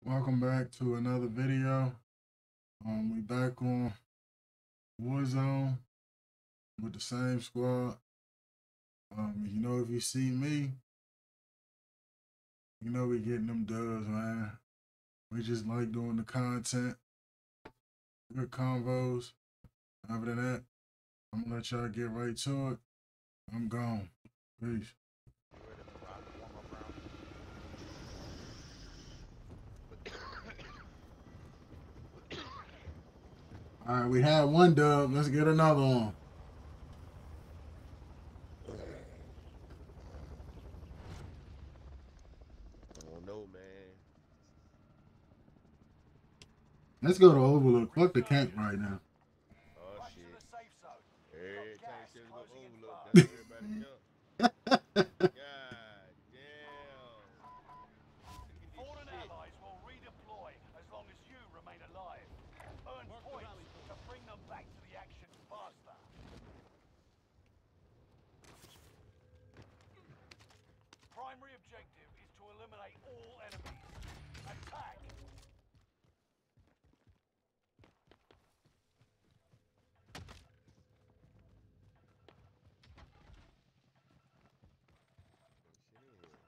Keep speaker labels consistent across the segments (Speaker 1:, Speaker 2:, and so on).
Speaker 1: Welcome back to another video. We back on Warzone with the same squad. If you see me, we getting them dubs, man. We just like doing the content, good convos. Other than that, I'm gonna let y'all get right to it. I'm gone. Peace. All right, we had one dub. Let's get another one.
Speaker 2: I don't know, man.
Speaker 1: Let's go to Overlook. Fuck the camp right now.
Speaker 2: Oh shit. Every time you say let's go overlook, that's where everybody jump. God damn. Look at this
Speaker 3: Fallen
Speaker 2: shit.
Speaker 3: allies will redeploy as long as you remain alive. Earn points to bring them back to the action faster. Primary objective is to eliminate all enemies. Attack!
Speaker 2: Shit in here.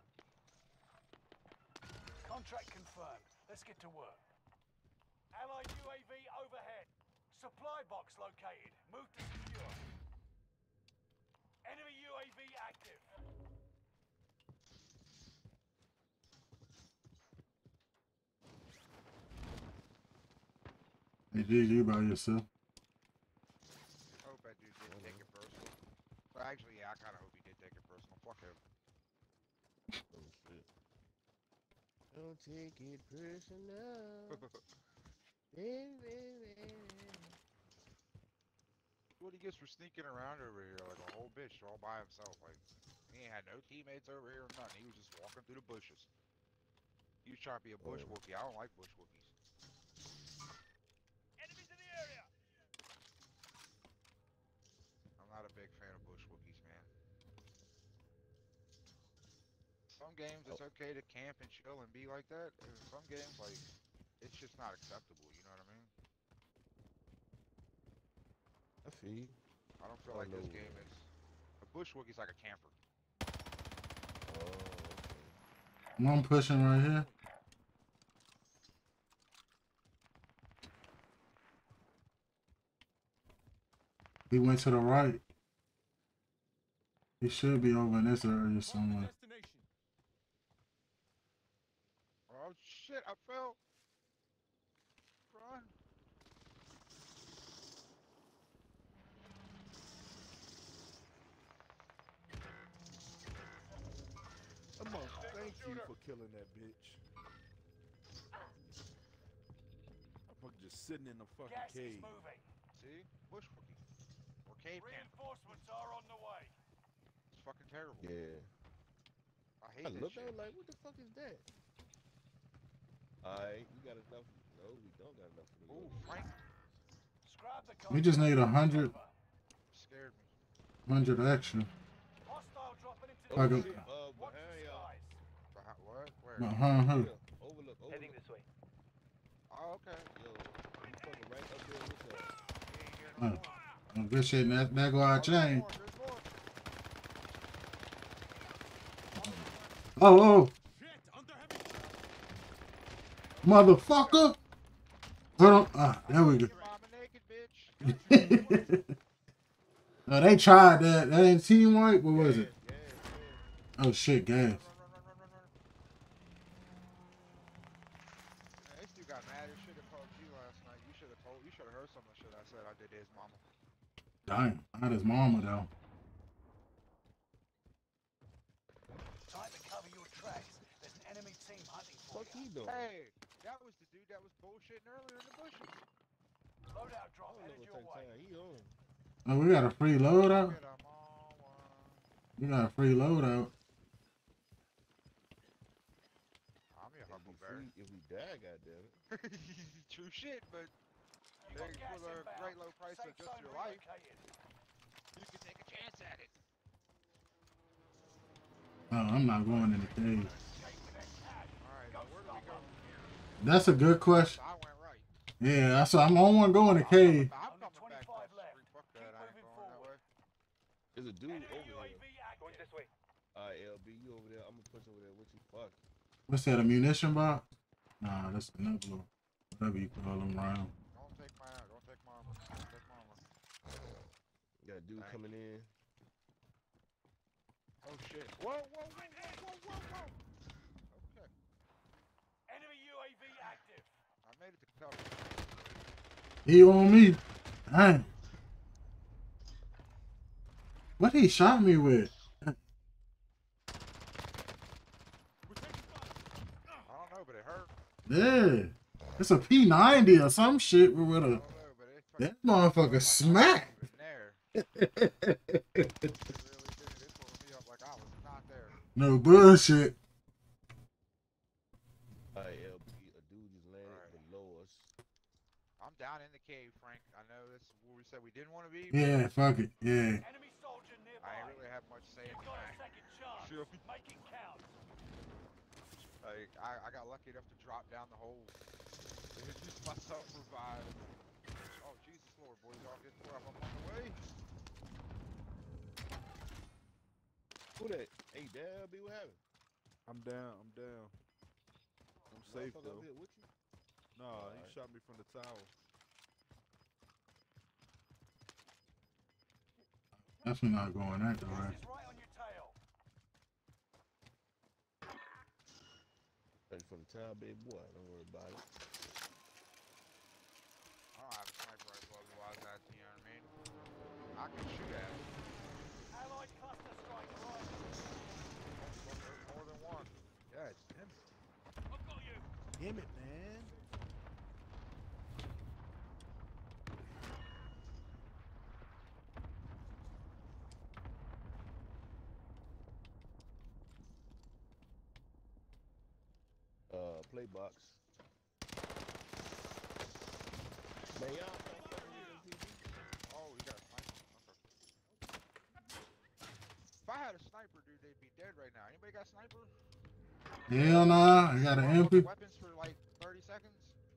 Speaker 3: Contract confirmed. Let's get to work. Allied UAV overhead. Supply box located. Move to secure. Enemy UAV active.
Speaker 1: Hey, GG by yourself.
Speaker 4: I hope that dude didn't take it personal. But actually, yeah, I kind of hope he did take it personal. Fuck him.
Speaker 2: Oh shit. Don't take it personal.
Speaker 4: What he gets for sneaking around over here like a whole bitch all by himself. Like, he ain't had no teammates over here or nothing. He was just walking through the bushes. He was trying to be a bush wookie. I don't like bush wookies.
Speaker 3: Enemies in the area.
Speaker 4: I'm not a big fan of bush wookies, man. Some games
Speaker 2: Oh,
Speaker 4: it's okay to camp and chill and be like that. And some games, like, it's just not acceptable. You know what I mean?
Speaker 2: I feel you.
Speaker 4: I don't feel
Speaker 2: Oh
Speaker 4: like
Speaker 2: no.
Speaker 4: this game is. A bush wookie's like a camper.
Speaker 2: Oh, okay.
Speaker 1: One pushing right here. He went to the right. He should be over in this area somewhere.
Speaker 4: Oh shit! I fell. Run.
Speaker 5: Amongst, thank you for killing that bitch. I'm fucking just sitting in the fucking
Speaker 3: Gas is
Speaker 5: cave.
Speaker 3: moving.
Speaker 4: See? Bush wookie. Or cave camp.
Speaker 3: Reinforcements are on the way.
Speaker 4: It's fucking terrible.
Speaker 2: Yeah.
Speaker 4: I
Speaker 2: I
Speaker 4: hate this
Speaker 2: looked, I
Speaker 4: shit.
Speaker 2: was like, what the fuck is that? Alright, we got enough. No, we don't got enough for the
Speaker 4: Ooh,
Speaker 2: other.
Speaker 4: Frank
Speaker 3: Scrap the
Speaker 1: We just need
Speaker 3: contract.
Speaker 1: 100,
Speaker 4: scared me.
Speaker 1: 100 extra.
Speaker 3: Hostile dropping into
Speaker 2: Oh
Speaker 1: Like
Speaker 3: the
Speaker 1: a,
Speaker 2: shit,
Speaker 3: area. Watch
Speaker 2: behind
Speaker 3: the
Speaker 2: y'all.
Speaker 3: skies.
Speaker 4: What? Where?
Speaker 1: behind her.
Speaker 2: Here, overlook,
Speaker 3: Heading
Speaker 2: overlook.
Speaker 3: this way.
Speaker 4: Oh, okay.
Speaker 2: Yo, he fucking right up there with y'all.
Speaker 4: He ain't here no
Speaker 1: Oh,
Speaker 4: more.
Speaker 1: oh, good shit. That go our
Speaker 4: Oh, there's
Speaker 1: chain.
Speaker 4: more. There's more.
Speaker 1: Oh, motherfucker. Hold on. Ah, there we go.
Speaker 4: Your mama naked, bitch.
Speaker 1: Oh, they tried that. That ain't teamwork. What was it?
Speaker 2: Gas,
Speaker 1: Oh shit, gas.
Speaker 4: Run. Man, this dude got mad as shit at PUBG last night. You should have told. You should have heard some of the shit I said I did to his mama.
Speaker 1: Damn, not his mama though.
Speaker 3: Time to cover your tracks. There's an enemy team hunting for
Speaker 2: Fuck
Speaker 3: you.
Speaker 2: he doing?
Speaker 4: Hey, that was the dude that was bullshitting earlier in the bushes.
Speaker 3: Loadout
Speaker 2: I
Speaker 3: drop
Speaker 2: don't know
Speaker 3: headed
Speaker 2: what
Speaker 3: your
Speaker 2: type of
Speaker 3: way.
Speaker 2: time he on.
Speaker 1: Oh, we got a free loadout.
Speaker 4: Get 'em on one.
Speaker 1: We got a free loadout.
Speaker 4: I'm your
Speaker 2: It'd be
Speaker 4: Huckleberry.
Speaker 2: free if we die, goddammit.
Speaker 4: True shit, but
Speaker 3: You got
Speaker 4: hey,
Speaker 3: gas
Speaker 4: for the
Speaker 3: inbound.
Speaker 4: great low price
Speaker 3: Safe
Speaker 4: of just
Speaker 3: zone
Speaker 4: your life,
Speaker 3: relocated.
Speaker 4: you can take a chance at it.
Speaker 1: Oh, I'm not going in the cave.
Speaker 3: Chasing that cash.
Speaker 4: All right,
Speaker 3: Go
Speaker 4: now where do we
Speaker 3: stop
Speaker 4: go
Speaker 3: 'em.
Speaker 4: from here?
Speaker 1: That's a good question.
Speaker 4: I went right.
Speaker 1: Yeah, I'm on one going to cave.
Speaker 4: I'm
Speaker 3: Only
Speaker 4: coming back
Speaker 3: 25
Speaker 4: down the
Speaker 3: left.
Speaker 4: street. Fuck
Speaker 3: Keep
Speaker 4: that. I ain't
Speaker 3: moving
Speaker 4: going that
Speaker 3: forward.
Speaker 4: way.
Speaker 2: There's a dude
Speaker 3: Enemy
Speaker 2: over here.
Speaker 3: UAV active.
Speaker 6: This way.
Speaker 2: Alright, LB, you over there. I'm gonna push over there with you. Fuck.
Speaker 1: What's that, a munition box? Nah, that's another little, whatever you call them round.
Speaker 4: Don't take my armor. Don't take my armor. Don't take my armor.
Speaker 2: Got a dude
Speaker 4: Thank
Speaker 2: coming in.
Speaker 4: Oh shit. Whoa, whoa, whoa, whoa, whoa, whoa, whoa. Okay.
Speaker 3: Enemy UAV active.
Speaker 4: I made it to cover.
Speaker 1: He on me. Dang. What he shot me with?
Speaker 4: I don't know, but it hurt.
Speaker 1: Yeah. It's a P90 or some shit with
Speaker 4: I
Speaker 1: a
Speaker 4: don't know, but it
Speaker 1: that motherfucker smack.
Speaker 4: there. It really did. It tore me up like I was not there.
Speaker 1: No bullshit.
Speaker 2: Alright, LB, a dude just landed
Speaker 4: Alright.
Speaker 2: below us.
Speaker 4: I'm down in the cave, Frank. I know this is where we said we didn't want to be.
Speaker 1: Yeah, fuck it. Yeah.
Speaker 3: Enemy soldier nearby.
Speaker 4: I ain't really have much say in
Speaker 3: You've
Speaker 4: the
Speaker 3: got a
Speaker 4: thing.
Speaker 3: second chance.
Speaker 4: Sure.
Speaker 3: Make it count.
Speaker 4: Like, I got lucky enough to drop down the hole. Just myself revive. Oh, Jesus Lord, boys, y'all get where I'm on the way.
Speaker 2: Who that? Hey, damn, LB, what happened?
Speaker 5: I'm down. I'm down. I'm safe
Speaker 2: Motherfucker
Speaker 5: though.
Speaker 2: up here with you?
Speaker 5: Nah, he
Speaker 2: Alright.
Speaker 5: shot me from the tower.
Speaker 1: Definitely not going that
Speaker 3: Gas
Speaker 1: direction.
Speaker 3: is right on your tail.
Speaker 2: Ready from the town, baby boy. Don't worry about it.
Speaker 4: I don't have a sniper rifle, otherwise that, you know what I mean? I can shoot at it.
Speaker 3: Allied cluster strike right.
Speaker 4: Look, there's more than one. Yeah, it's him.
Speaker 3: I've got you.
Speaker 5: Damn it, man.
Speaker 2: Play box. Man, y'all stop fucking with them people.
Speaker 4: Oh, you got a sniper. Okay. If I had a sniper, dude, they'd be dead right now. Anybody got a sniper?
Speaker 1: Hell nah. I got an
Speaker 4: Wanna look
Speaker 1: MP.
Speaker 4: at weapons for like 30 seconds?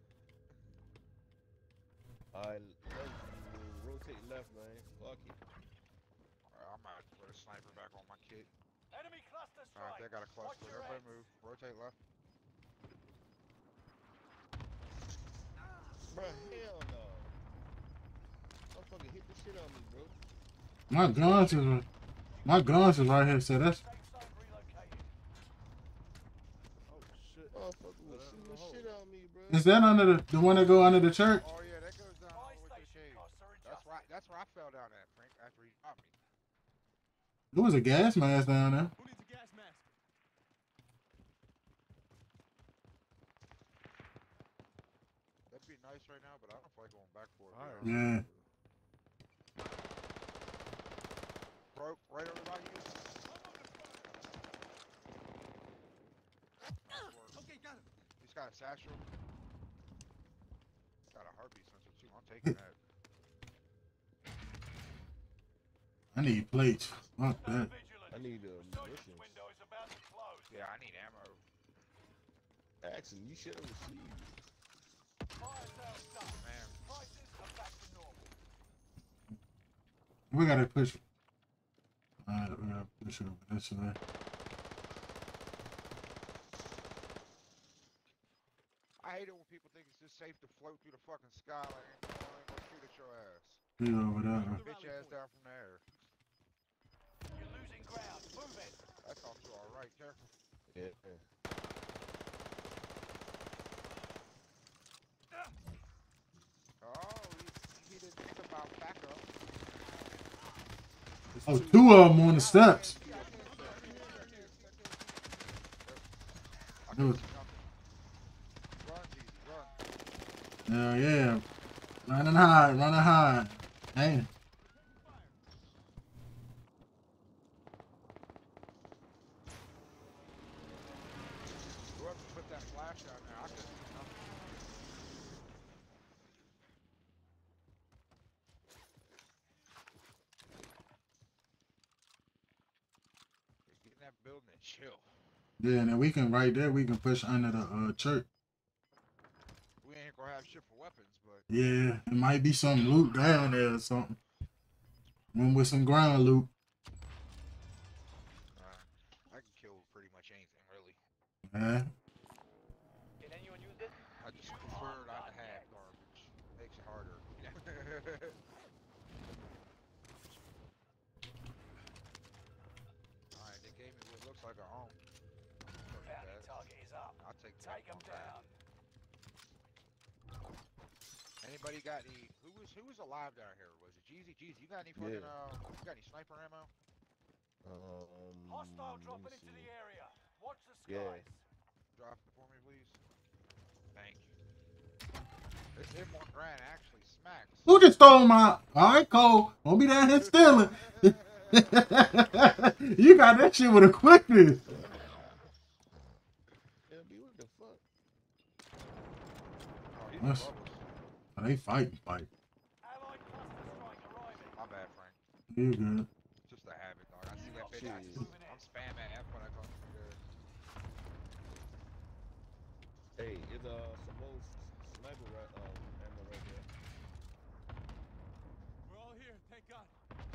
Speaker 2: Alright, rotate left, man. Fuck it.
Speaker 4: Alright, I'm gonna have to put a sniper back on my kit.
Speaker 3: Enemy cluster strike.
Speaker 4: Alright, they got a
Speaker 3: Watch
Speaker 4: cluster.
Speaker 3: your
Speaker 4: Everybody
Speaker 3: head.
Speaker 4: move. Rotate left.
Speaker 2: Bruh, hell no. Motherfucker hit the shit on me, bro.
Speaker 1: My guns is right here, so that's
Speaker 3: Safe zone relocated.
Speaker 5: Oh shit.
Speaker 2: Motherfucker was
Speaker 5: Fell
Speaker 2: shooting
Speaker 5: down
Speaker 2: the
Speaker 5: the hole.
Speaker 2: shit on me, bro.
Speaker 1: is that under the one that go under the church?
Speaker 4: Oh yeah, that goes down all
Speaker 3: Buy
Speaker 4: the way to the
Speaker 3: station
Speaker 4: cave.
Speaker 3: costs are adjusted.
Speaker 4: That's where I fell down at, Frank, after he shot me.
Speaker 1: There was a gas mask down there.
Speaker 6: Who needs a gas mask?
Speaker 4: That'd be nice right now, but I don't feel like going back for it.
Speaker 5: Alright.
Speaker 1: Yeah.
Speaker 4: Broke right over by you.
Speaker 6: Okay, got him.
Speaker 4: He's got a satchel. Got a heartbeat sensor too. I'm taking that.
Speaker 1: I need plates. Fuck that.
Speaker 2: I need
Speaker 3: Resurgence
Speaker 2: munitions.
Speaker 3: window is about to close.
Speaker 4: Yeah, I need ammo.
Speaker 2: Actually, you should have received.
Speaker 3: Fire sales done.
Speaker 4: Man,
Speaker 3: Prices are back to normal.
Speaker 1: We gotta push. Alright, we gotta push over this way.
Speaker 4: I hate it when people think it's just safe to float through the fucking sky like ain't gonna shoot at your ass.
Speaker 1: Get over there.
Speaker 4: Bitch ass down from the air.
Speaker 3: You're losing ground. Move it.
Speaker 4: That's off to our right. Careful.
Speaker 2: Yeah.
Speaker 4: Oh, he didn't think about backup.
Speaker 1: Oh, two of them on the steps.
Speaker 4: I
Speaker 1: Dude.
Speaker 4: can't see nothing. Run, Jesus, run.
Speaker 1: Yeah, yeah. Running high, running high. Hey.
Speaker 4: Whoever put that flash down there, I couldn't see nothing. Get in that building and chill.
Speaker 1: Yeah, and then we can right there. We can push under the church.
Speaker 4: gonna have shit for weapons, but
Speaker 1: Yeah, it might be some loot down there or something. One with some ground loot.
Speaker 4: I can kill pretty much anything, really.
Speaker 1: Yeah.
Speaker 3: Can anyone use this?
Speaker 4: I just prefer not to have garbage. Makes it harder. Alright, they gave me what looks like a home.
Speaker 3: Bounty target is up.
Speaker 4: I'll take
Speaker 3: Take them down.
Speaker 4: Anybody got any? Who was alive down here? Was it Jeezy? Jeezy, you got any fucking you got any sniper ammo?
Speaker 3: Hostile
Speaker 5: let
Speaker 3: dropping
Speaker 5: me
Speaker 3: into
Speaker 5: see.
Speaker 3: the area. Watch the
Speaker 5: Yeah.
Speaker 3: skies.
Speaker 4: Drop it for me, please. Thank you. This M1 Grand actually smacks.
Speaker 1: Who just stole my? All right, Cole. Don't be down here stealing. You got that shit with a quickness.
Speaker 5: LB, what the fuck?
Speaker 4: Oh, he's
Speaker 1: That's-
Speaker 4: above us.
Speaker 1: Oh, they fighting.
Speaker 3: Allied cluster strike arriving.
Speaker 4: My bad, Frank.
Speaker 1: You good?
Speaker 4: Just a habit, dog. I see that bitch.
Speaker 5: Shit.
Speaker 4: I'm spamming F when I come through there.
Speaker 5: Hey, it's some more sniper ammo right there.
Speaker 3: We're all here, thank God.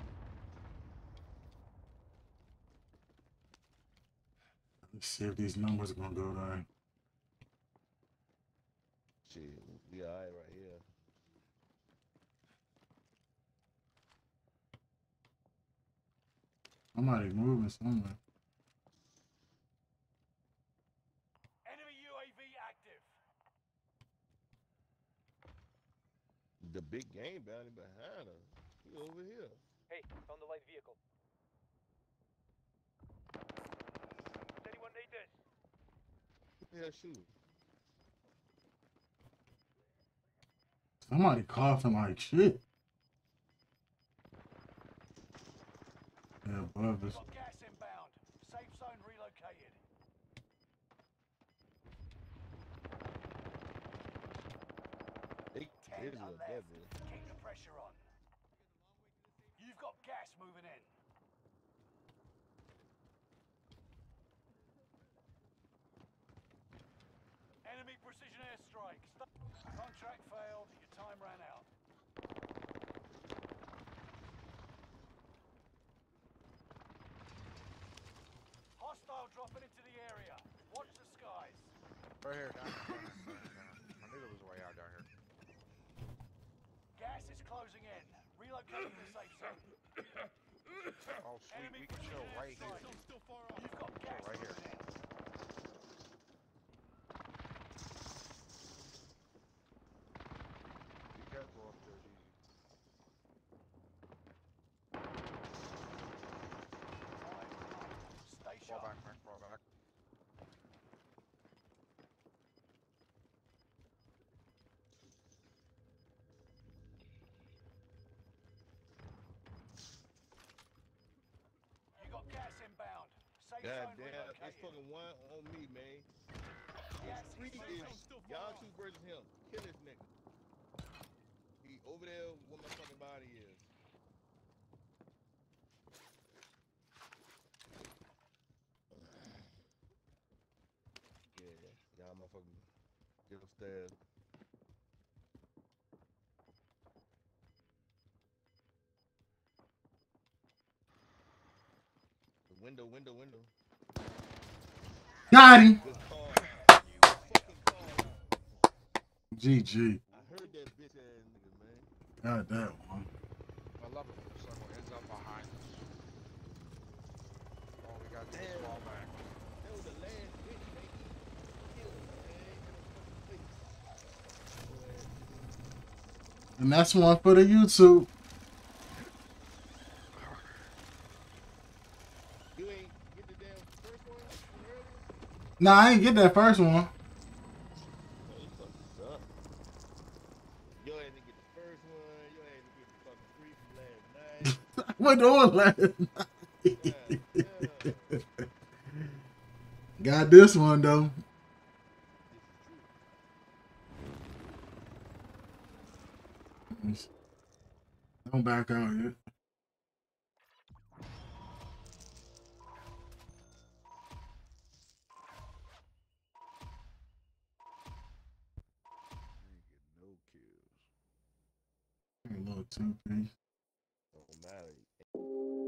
Speaker 1: Let's see if these numbers are gonna go down.
Speaker 5: Shit, we alright right here.
Speaker 1: Somebody moving somewhere.
Speaker 3: Enemy UAV active.
Speaker 5: The big game bounty behind us. He over here.
Speaker 3: Hey, found the light vehicle. Does anyone need this?
Speaker 5: Yeah, shoot.
Speaker 1: Somebody coughing like shit. Yeah, above us.
Speaker 3: Got gas inbound. Safe zone relocated.
Speaker 5: They
Speaker 3: 10
Speaker 5: busy
Speaker 3: are
Speaker 5: up there,
Speaker 3: left.
Speaker 5: bitch.
Speaker 3: Keep the pressure on. You've got gas moving in. Enemy precision airstrike. Contract failed. Your time ran out. Hostile dropping into the area. Watch the skies.
Speaker 4: Right here, down here. I knew there was a way out down here.
Speaker 3: Gas is closing in. Relocating the safe zone.
Speaker 4: Oh, sweet.
Speaker 3: Enemy
Speaker 4: We can chill
Speaker 3: precision
Speaker 4: right here.
Speaker 3: airstrike. You've got gas
Speaker 4: right here.
Speaker 3: moving in.
Speaker 4: Be careful up there, Jeezy.
Speaker 3: Stay
Speaker 4: Fall
Speaker 3: sharp.
Speaker 4: back, Frank. Fall back.
Speaker 3: You got gas inbound. Safe
Speaker 5: God
Speaker 3: zone
Speaker 5: damn, it's
Speaker 3: relocated.
Speaker 5: fucking one on me, man.
Speaker 3: Gas
Speaker 5: It's three is y'all two versus him. Kill this nigga. He over there where my fucking body is. Yeah, y'all motherfucking get upstairs. Window.
Speaker 1: Got him.
Speaker 5: Good call. Fucking call out.
Speaker 1: GG.
Speaker 5: I heard that bitch ass nigga, man.
Speaker 1: Got that one.
Speaker 4: 11 circle ends up behind us. All we got to do is
Speaker 5: Damn.
Speaker 4: fall back.
Speaker 5: That was the last bitch, man. Kill him, man. In the fucking face.
Speaker 1: And that's one for the YouTube.
Speaker 5: You ain't get the damn first one from earlier?
Speaker 1: Nah, I ain't get that first one.
Speaker 5: Oh, you fucking suck. Yo ain't get the first one. Yo ain't get the fucking three from last night.
Speaker 1: What doing last
Speaker 5: God damn.
Speaker 1: Got this one though.
Speaker 5: This is true.
Speaker 1: Don't back out yet. You too, peace.
Speaker 5: Don't matter.